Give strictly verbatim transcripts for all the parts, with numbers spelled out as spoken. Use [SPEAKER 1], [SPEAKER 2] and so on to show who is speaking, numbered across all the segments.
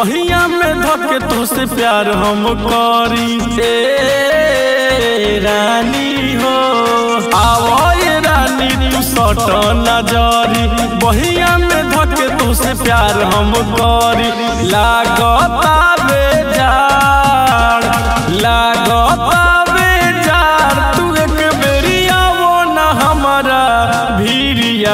[SPEAKER 1] बहिया में धके तुझसे प्यार हम करी ए रानी हो। आवो ये रानी तू सट नजरी, बहिया में धके तुझसे प्यार हम करी। लागता बेजार लागता बेजार, तू एक बेरी आवो ना हमारा भीरिया।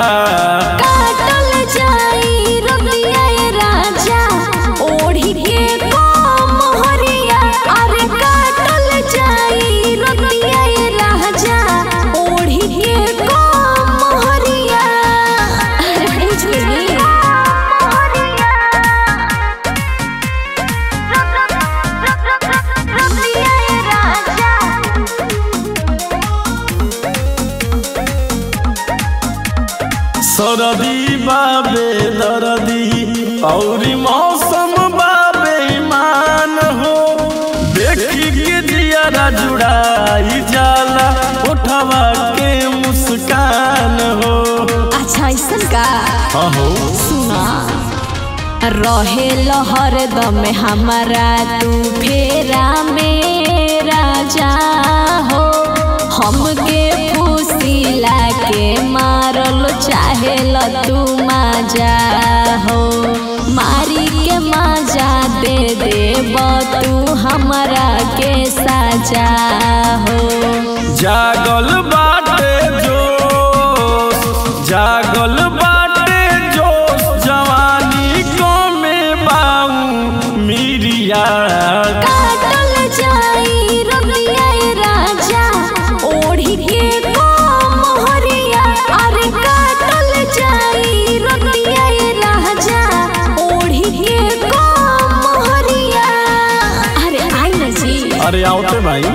[SPEAKER 1] सरदी बाबे दर्दी और मौसम बाबे ईमान हो। देखी के जियारा जुड़ाई जाला उठवा के मुस्कान हो।
[SPEAKER 2] अच्छा ऐसा का
[SPEAKER 1] हो
[SPEAKER 2] सुना रहे लहर दम हमारा तू फेरा में राजा हो। हमके फूसिला के मारल चाहे तू मजा हो। मारी के मजा दे देब तू हमरा के सजा हो।
[SPEAKER 1] जागल बाटे जोश जागल बाटे जोश, जवानी को में बाऊ मिरिया।
[SPEAKER 2] काटल जाई रबिया राजा ओढ़ी के मोहरिया। अरे काटल जाई रबिया राजा ओढ़ी के मोहरिया। अरे आई ना जी,
[SPEAKER 1] अरे आओते भाई।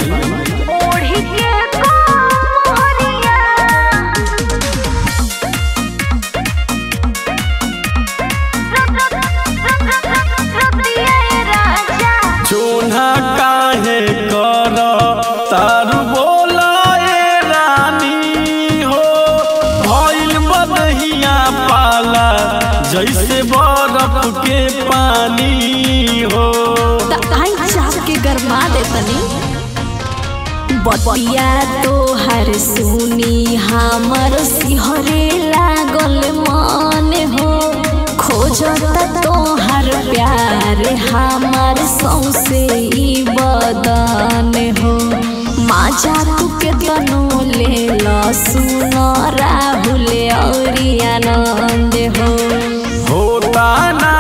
[SPEAKER 1] चून्हा काहे कर तारू बोला ए रानी हो। भइल बदहिया पाला जैसे बर्फ के पानी हो।
[SPEAKER 2] चाप के गरमा दे तनी बतिया तो हर सुनी हमर सिहरे लागल मन हो। खोजता तो हर प्यार हमर सौसे बदन हो। माजा तू के तनो ले ला सुनो राहुल और आनंद हो।
[SPEAKER 1] होता ना